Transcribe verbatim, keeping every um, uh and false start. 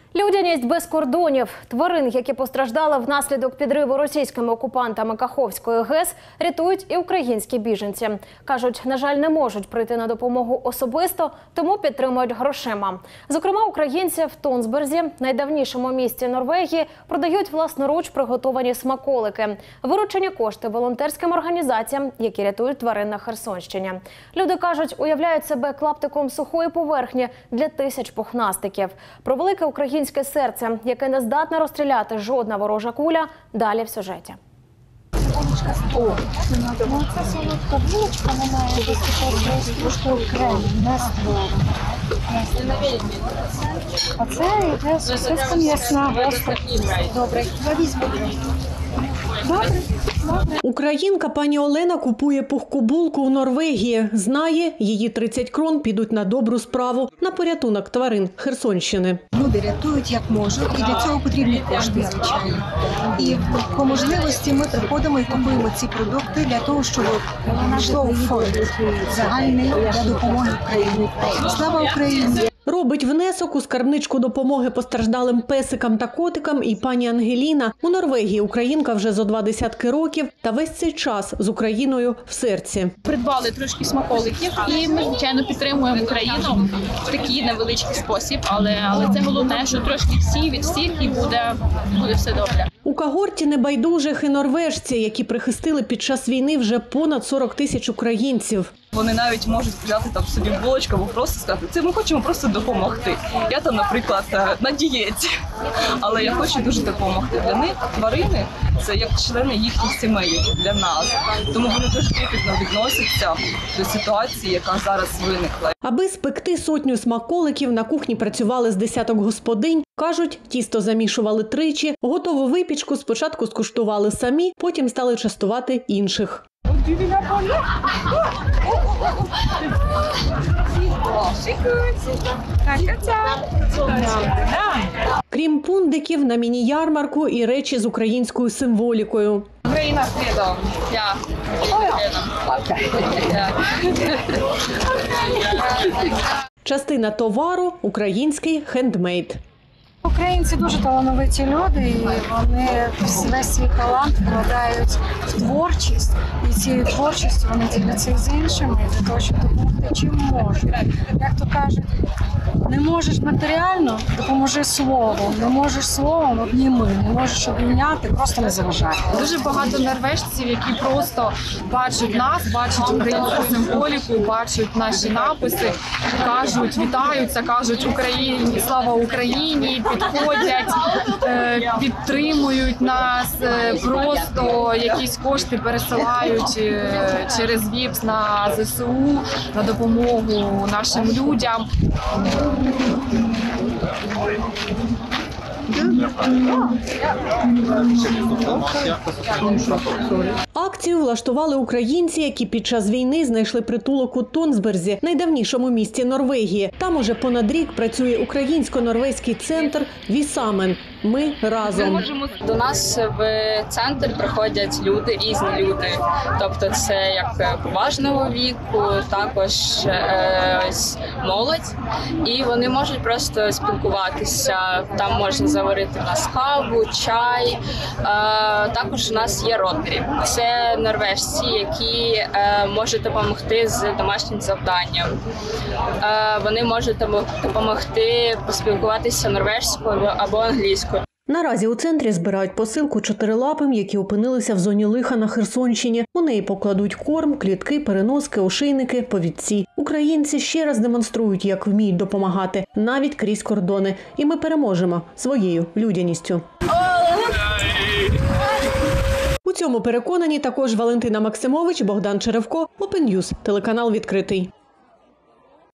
Людяність без кордонів. Тварин, які постраждали внаслідок підриву російськими окупантами Каховської ГЕС, рятують і українські біженці. Кажуть, на жаль, не можуть прийти на допомогу особисто, тому підтримують грошима. Зокрема, українці в Тонсберзі, найдавнішому місті Норвегії, продають власноруч приготовані смаколики. Виручені кошти волонтерським організаціям, які рятують тварин на Херсонщині. Люди кажуть, уявляють себе клаптиком сухої поверхні для тисяч пухнастиків. Про велике українське Українське серце, яке не здатне розстріляти жодна ворожа куля, далі в сюжеті. О, ну це солодка булочка, вона трошки крем, не створена. А це йде сосиска м'ясна, гостра. Добре, візьмемо. Добре, добре. Українка пані Олена купує пухку булку у Норвегії. Знає, її тридцять крон підуть на добру справу, на порятунок тварин Херсонщини. Люди рятують як можуть, і для цього потрібні кошти, звичайно. І по можливості ми приходимо і купуємо ці продукти для того, щоб йшло у фонд загальний для допомоги Україні. Слава Україні! Робить внесок у скарбничку допомоги постраждалим песикам та котикам і пані Ангеліна. У Норвегії українка вже зо два десятки років та весь цей час з Україною в серці. Придбали трошки смаколиків і ми, звичайно, підтримуємо Україну в такий невеличкий спосіб. Але, але це головне, що трошки всі від всіх і буде, буде все добре. У когорті небайдужих і норвежці, які прихистили під час війни вже понад сорок тисяч українців. Вони навіть можуть взяти там собі булочку або просто сказати, це ми хочемо просто допомогти. Я там, наприклад, на дієті, але я хочу дуже допомогти. Для них тварини – це як члени їхніх сімей, для нас. Тому вони дуже трепетно відносяться до ситуації, яка зараз виникла. Аби спекти сотню смаколиків, на кухні працювали з десяток господинь. Кажуть, тісто замішували тричі, готову випічку спочатку скуштували самі, потім стали частувати інших. Крім пундиків, на міні-ярмарку і речі з українською символікою. Україна слідом. Я. Частина товару – український хендмейд. Українці дуже талановиті люди, і вони весь свій талант вкладають в творчість. І цією творчістю вони діляться з іншими для того, щоб допомогти чим можуть. Як то кажуть, не можеш матеріально – допоможи словом, не можеш словом – обніми, не можеш обійняти – просто не заважай. Дуже багато норвежців, які просто бачать нас, бачать українську символіку, бачать наші написи, кажуть, вітаються, кажуть Україні, слава Україні, підходять, підтримують нас, просто якісь кошти пересилають через ВІПС на ЗСУ, на допомогу нашим людям. Акцію влаштували українці, які під час війни знайшли притулок у Тонсберзі, найдавнішому місті Норвегії. Там уже понад рік працює українсько-норвезький центр «Вісамен». Ми разом. До нас в центр приходять люди, різні люди. Тобто це як поважного віку, також е, молодь. І вони можуть просто спілкуватися. Там можна заварити в нас каву, чай. Е, також у нас є ротарі. Це норвежці, які е, можуть допомогти з домашнім завданням. Е, вони можуть допомогти поспілкуватися норвежською або англійською. Наразі у центрі збирають посилку чотирилапим, які опинилися в зоні лиха на Херсонщині. У неї покладуть корм, клітки, переноски, ошейники, повідці. Українці ще раз демонструють, як вміють допомагати, навіть крізь кордони. І ми переможемо своєю людяністю. У цьому переконані також Валентина Максимович, Богдан Черевко, Open News, телеканал відкритий.